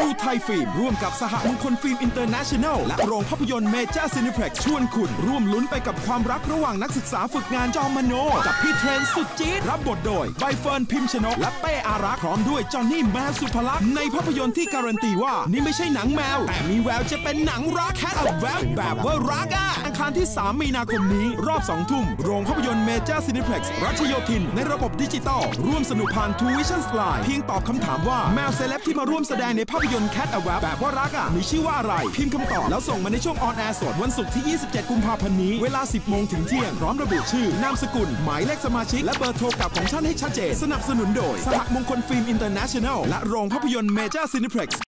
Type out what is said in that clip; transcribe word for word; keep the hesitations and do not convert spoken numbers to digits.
รูไทยฟิล์มร่วมกับสหมงคลฟิล์มอินเตอร์เนชั่นแนลและโรงภาพยนตร์เมเจอร์ซินิเพล็กซ์ชวนคุณร่วมลุ้นไปกับความรักระหว่างนักศึกษาฝึกงานจอมมโนกับพี่เทรนสุดจี๊ดรับบทโดยใบเฟิร์นพิมชนกและเป้อารักษ์พร้อมด้วยจอห์นนี่แมวสุภลักษณ์ในภาพยนตร์ที่การันตีว่านี่ไม่ใช่หนังแมวแต่มีแววจะเป็นหนังรักแค่แววแบบว่ารักอ่ะอังคารที่สามมีนาคมนี้รอบสองทุ่มโรงภาพยนตร์เมเจอร์ซินิเพล็กซ์รัชโยธินในระบบดิจิตอลร่วมสนุกผ่านทูวิชั่นสไลน์เพียงตอบคำถามว่าแมวเซเลบที่มาร่วมแสดงในภาพยนตร์แคทแวบแบบว่ารักอ่ะมีชื่อว่าอะไรพิมพ์คำตอบแล้วส่งมาในช่วงออนแอร์สดวันศุกร์ที่ยี่สิบเจ็ดกุมภาพันธ์นี้เวลาสิบโมงถึงเที่ยงพร้อมระบุชื่อนามสกุลหมายเลขสมาชิกและเบอร์โทรกลับของท่านให้ชัดเจนสนับสนุนโดยสหมงคลฟิล์มอินเตอร์เนชั่นแนลและโรงภาพยนตร์เมเจอร์ซินิเพล็กซ์